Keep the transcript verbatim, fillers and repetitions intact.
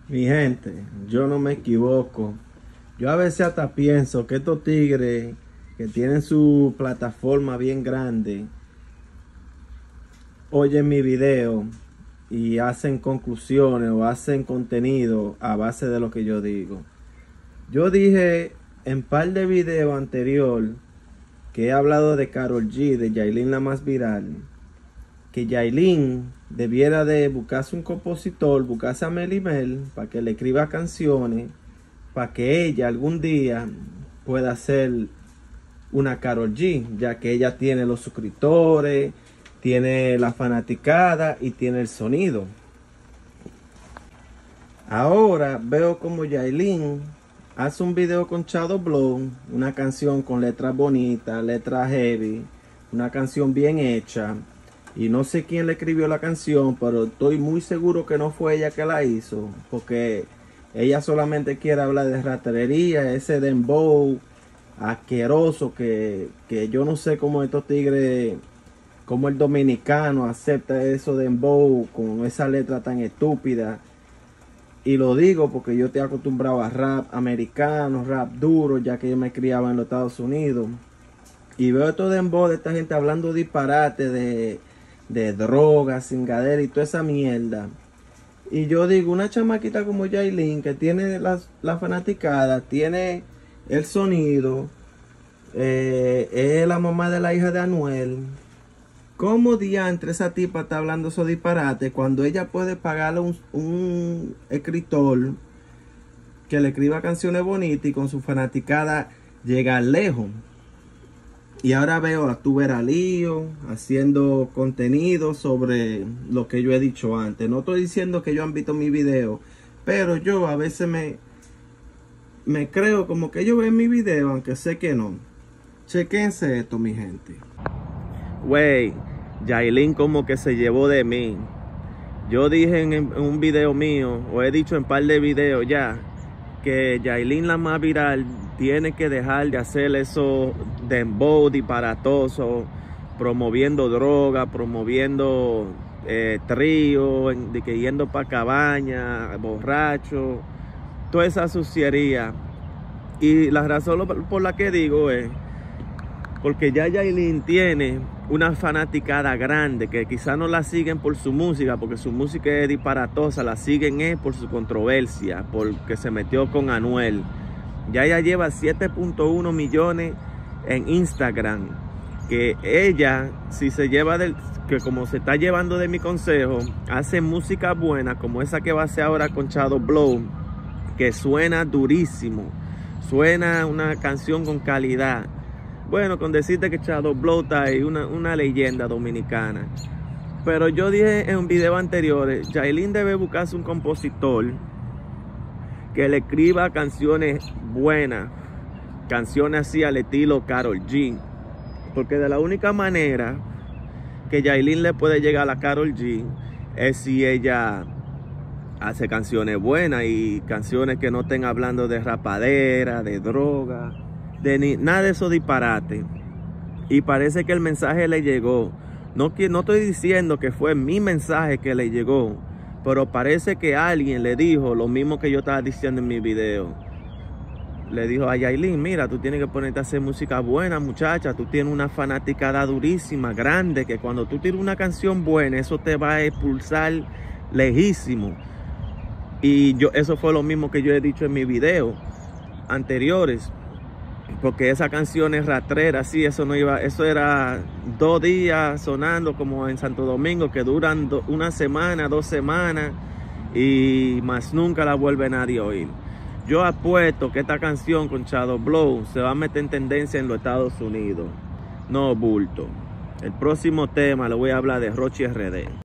Mi gente, yo no me equivoco. Yo a veces hasta pienso que estos tigres que tienen su plataforma bien grande oyen mi video y hacen conclusiones o hacen contenido a base de lo que yo digo. Yo dije en par de videos anterior que he hablado de Karol G, de Yailin la más viral, que Yailin debiera de buscarse un compositor, buscarse a Melle Mel para que le escriba canciones, para que ella algún día pueda ser una Karol G, ya que ella tiene los suscriptores, tiene la fanaticada y tiene el sonido. Ahora veo como Yailin hace un video con Shadow Blow, una canción con letras bonitas, letras heavy, una canción bien hecha. Y no sé quién le escribió la canción, pero estoy muy seguro que no fue ella que la hizo, porque ella solamente quiere hablar de ratería, ese dembow asqueroso que, que yo no sé cómo estos tigres, cómo el dominicano acepta eso de dembow con esa letra tan estúpida. Y lo digo porque yo estoy acostumbrado a rap americano, rap duro, ya que yo me criaba en los Estados Unidos. Y veo estos dembow de esta gente hablando disparate de... de drogas, cingadera y toda esa mierda. Y yo digo, una chamaquita como Yailin, que tiene la, la fanaticada, tiene el sonido, eh, es la mamá de la hija de Anuel. ¿Cómo diantre esa tipa está hablando esos disparates cuando ella puede pagarle un, un escritor que le escriba canciones bonitas y con su fanaticada llegar lejos? Y ahora veo a Tubera Lío haciendo contenido sobre lo que yo he dicho antes. No estoy diciendo que ellos han visto mi video, pero yo a veces me, me creo como que ellos ven mi video, aunque sé que no. Chequense esto, mi gente. Wey, Yailin como que se llevó de mí. Yo dije en, en un video mío, o he dicho en par de videos ya, que Yailin la más viral tiene que dejar de hacer eso dembow disparatoso, promoviendo droga, promoviendo eh, trío, de que yendo para cabaña, borracho, toda esa suciería. Y la razón por la que digo es porque ya Yailin tiene una fanaticada grande que quizás no la siguen por su música, porque su música es disparatosa, la siguen es por su controversia, porque se metió con Anuel. Ya ella lleva siete punto uno millones en Instagram, que ella, si se lleva del, que como se está llevando de mi consejo, hace música buena, como esa que va a hacer ahora con Shadow Blow, que suena durísimo, suena una canción con calidad. Bueno, con decirte que Shadow Blow está ahí, una, una leyenda dominicana. Pero yo dije en un video anterior, Yailin debe buscarse un compositor que le escriba canciones buenas, canciones así al estilo Karol G. Porque de la única manera que Yailin le puede llegar a Karol G es si ella hace canciones buenas y canciones que no estén hablando de rapadera, de droga, de ni, nada de esos disparates. Y parece que el mensaje le llegó. No, no estoy diciendo que fue mi mensaje que le llegó, pero parece que alguien le dijo lo mismo que yo estaba diciendo en mi video. Le dijo a Yailin, mira, tú tienes que ponerte a hacer música buena, muchacha. Tú tienes una fanaticada durísima, grande, que cuando tú tires una canción buena, eso te va a expulsar lejísimo. Y yo, eso fue lo mismo que yo he dicho en mis videos anteriores. Porque esa canción es rastrera, sí, eso no iba, eso era dos días sonando como en Santo Domingo, que duran do, una semana, dos semanas, y más nunca la vuelve nadie a oír. Yo apuesto que esta canción con Shadow Blow se va a meter en tendencia en los Estados Unidos. No bulto. El próximo tema le voy a hablar de Rochi R D.